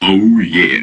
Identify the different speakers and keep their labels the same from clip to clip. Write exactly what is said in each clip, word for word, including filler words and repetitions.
Speaker 1: Oh yeah.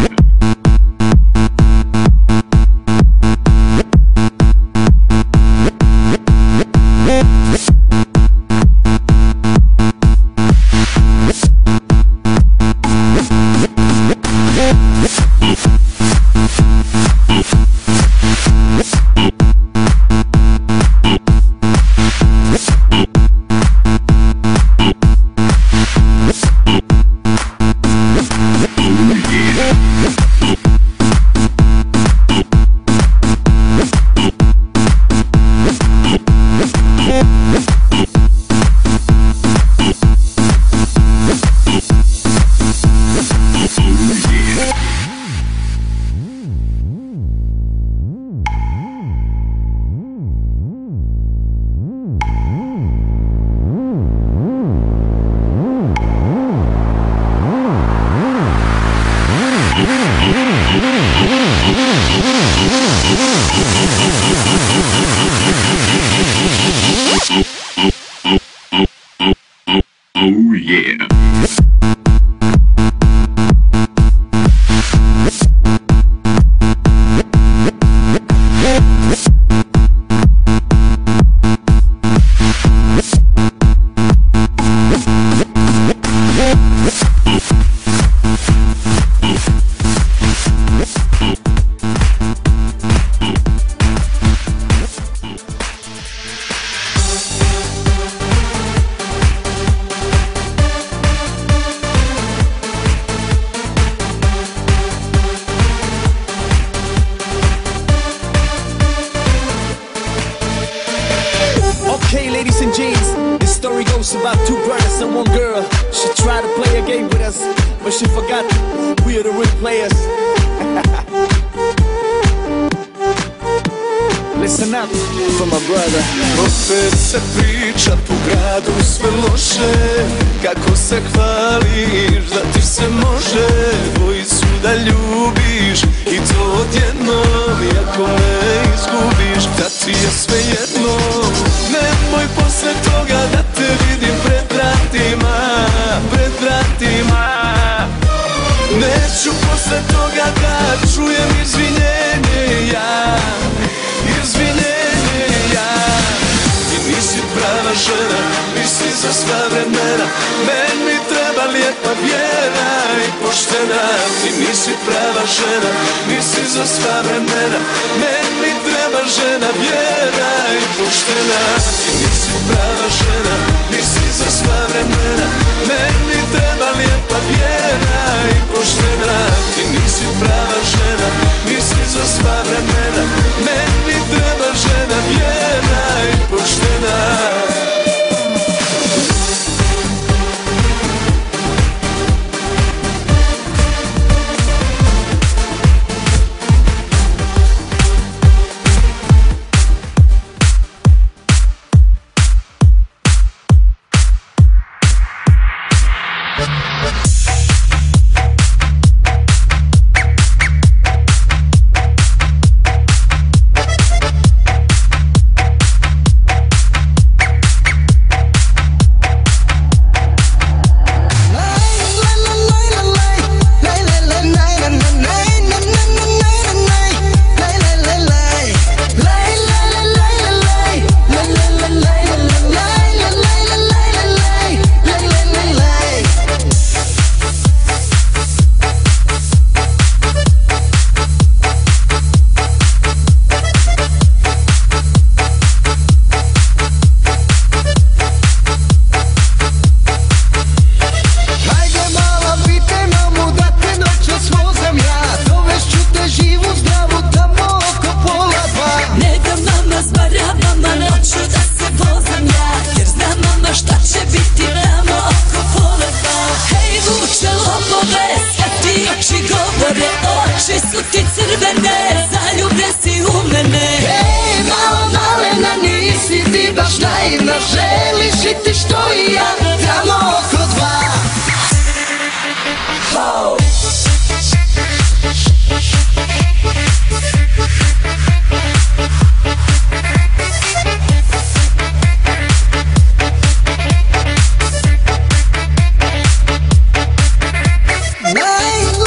Speaker 1: Oh yeah.
Speaker 2: Okay, ladies and gents, this story goes about two brothers and one girl. She tried to play a game with us, but she forgot we are the real players. Listen up for my brother.
Speaker 3: Opet se priča po gradu sve loše, kako se hvališ da ti se može. Tvoji su da ljubiš i to odjednom, iako me izgubiš, da ti je sve jedno. Nemoj posle toga da te vidim pred vratima, pred vratima. Neću posle toga da čujem izvinjenje ja, izvinjenje ja. Ti nisi prava žena, nisi za sva vremena. Meni treba lijepa vjera i poštena. Ti nisi prava žena, nisi za sva vremena. Meni treba žena vjera i poštena. Ti nisi prava žena, nisi za sva vremena. Meni treba lijepa vjera i poštena. Ti nisi prava žena, nisi za sva vremena. Meni treba žena vjera i poštena.
Speaker 4: Oči su ti crvene, zaljubljen si u mene. Hej, malo malena, nisi ti baš naivna. Želiš i ti što i ja, tamo oko dva. Oh.
Speaker 3: Lay,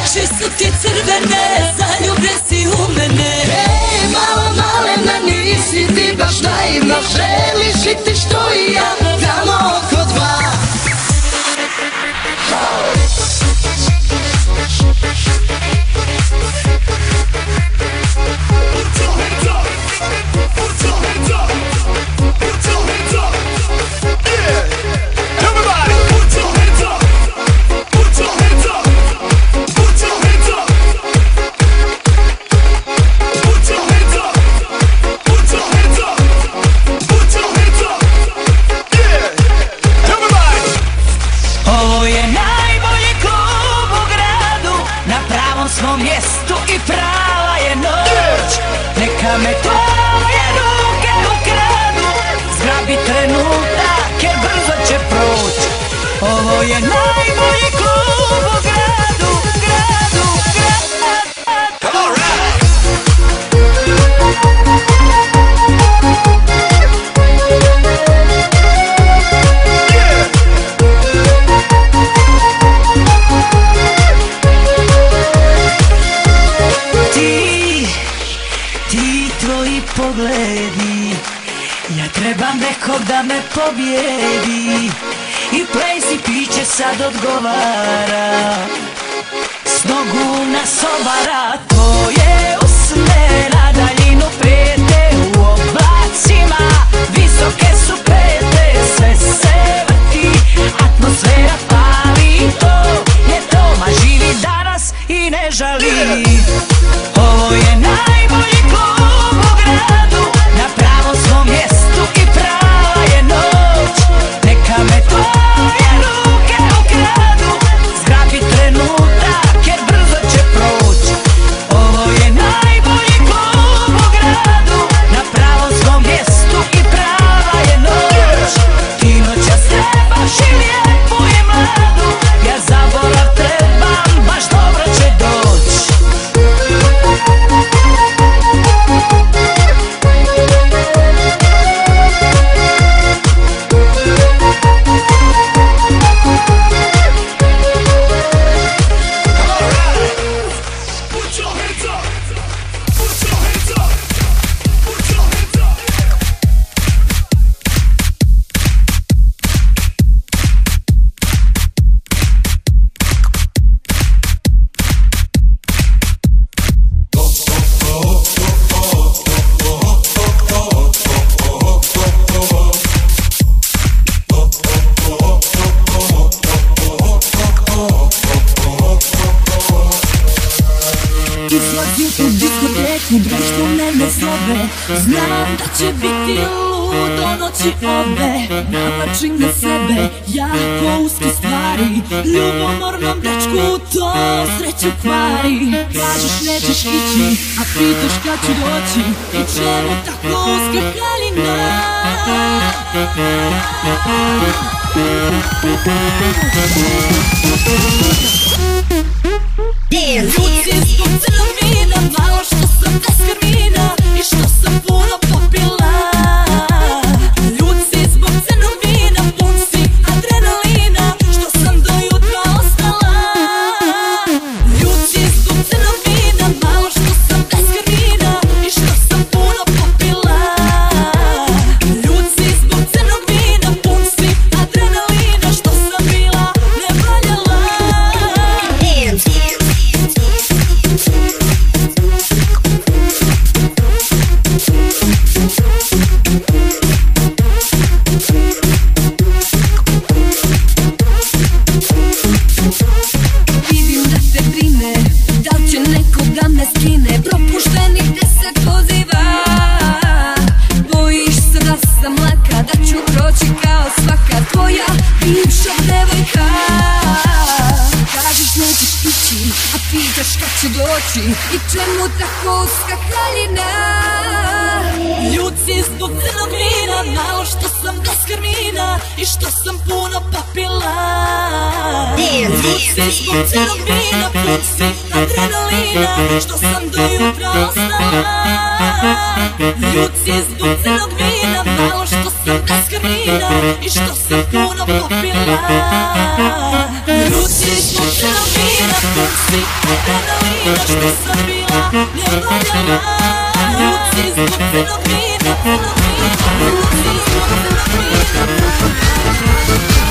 Speaker 4: oči su ti crvene, zaljubljen si u mene. Hej, mala malena, nisi ti baš naivna, želiš i ti što i ja, tamo oko dva.
Speaker 5: Mjestu i prava je noć, neka me tvoje ruke ukradu, zgrabi trenutak jer brzo će proć. Ovo je najbolji klub u gradu, gradu, gradu. Pogledi, ja trebam nekog da me pobjedi i plesi piće sad odgovara, s nogu nas obara. Tvoje usne na daljinu prijete u oblacima, visoke su pete, sve se vrti, atmosfera pali, to je to, ma živi danas i ne žali. Ovo je najbolji klub u gradu, na pravom svom mjestu i prava je noć, neka me tvoje ruke ukradu, zgrabi trenutak jer brzo će proć. Ovo je najbolji klub u gradu, na pravom svom mjestu i prava je noć. Ti noćas trebaš i lijepu i mladu, ja zaborav trebam, baš dobro će doć.
Speaker 4: Izlazim u diskoteku, društvo mene zove, znam da će biti ludo noći ove. Navlačim na sebe jako uske stvari, ljubomornom dečku to sreću kvari. Kažeš nećeš ići, a pitaš kad ću doći, i čemu tako uska haljina? Ljuci zbog crnog vina, malo što sam bez karmina i što sam puno popila. Ljuci zbog crnog vina, pun si adrenalina, što sam do jutra ostala. Ljuci zbog crnog vina, malo što sam bez karmina i što sam puno popila. Ljuci zbog crnog vina, pun si adrenalina, što sam bila nevaljala. Vidim da te brine, da li će neko da me skine, propuštenih deset poziva. Bojiš se da sam laka, da ću proći kao svaka tvoja bivša devojka. Kažeš nećeš ići, a pitaš kad će doći, i čemu tako uska haljina? Ljuci zbog crnog vina, malo što sam bez karmina i što sam puno popila. Ljuci zbog crnog vina, pun si adrenalina, što sam do jutra ostala. Ljuci zbog crnog vina, malo što si beskrivina i što si puno popila. Ruci smo fenomena, svi adrenalina, što sam bila nevoljena. Ruci zbog fenomena, fenomena, ruci zbog fenomena.